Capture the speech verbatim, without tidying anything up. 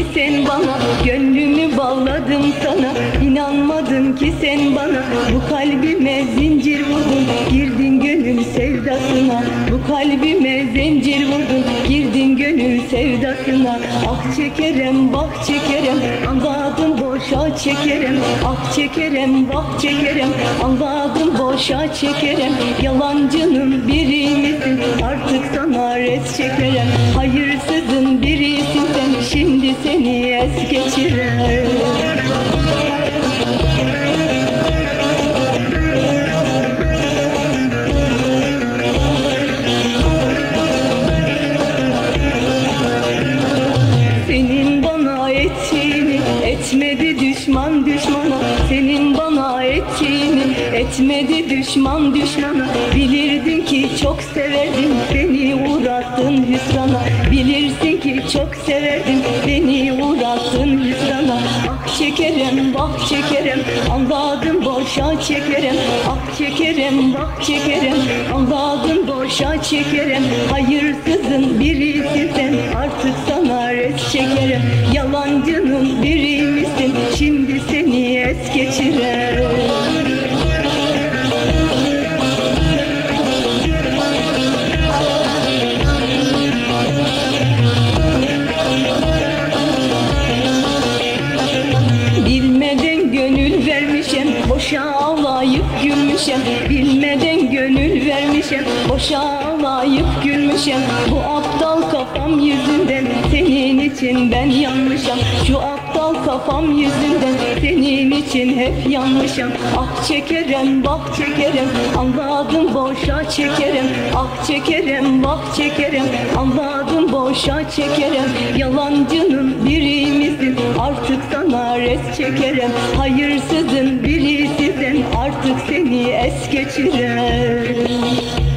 ki sen bana, gönlümü bağladım sana. İnanmadın ki sen bana, bu kalbime zincir vurdun, girdin gönül sevdasına. Bu kalbime zincir vurdun, girdin gönül sevdasına. Ah çekerem, bak çekerem, anladım boşa çekerem. Ah çekerem, bak çekerem, anladım boşa çekerem. Yalancının biri misin, artık sana res çekerem. Hayırsızın birisin sen, şimdi seni es geçirem. Senin bana ettiğini etmedi düşman düşmana. Senin bana ettiğini etmedi düşman düşmana. Bilirdin ki çok severdim, beni uğrattın hüsrana. Bilirsin ki çok severdim, beni uğrattın hüsrana. Ah çekerem, bak çekerem, anladım boşa çekerem. Ah çekerem, bak çekerem, anladım boşa çekerem. Hayırsızın birisin sen, artık sana res çekerem. Yalancının biri misin, şimdi seni es geçirem. Bilmeden gönül vermişem, boşa ağlayıp gülmüşem. Bilmeden gönül vermişem, boşa ağlayıp gülmüşem. Bu aptal kafam yüzünden senin için ben yanmışam. Şu aptal kafam yüzünden senin için hep yanmışam. Ah çekerem, bak çekerem, anladım boşa çekerem. Ah çekerem, bak çekerem, anladım boşa çekerem. Yalancının biri misin, artık sana res çekerem. Hayırsızın birisi sen, artık seni es geçirem.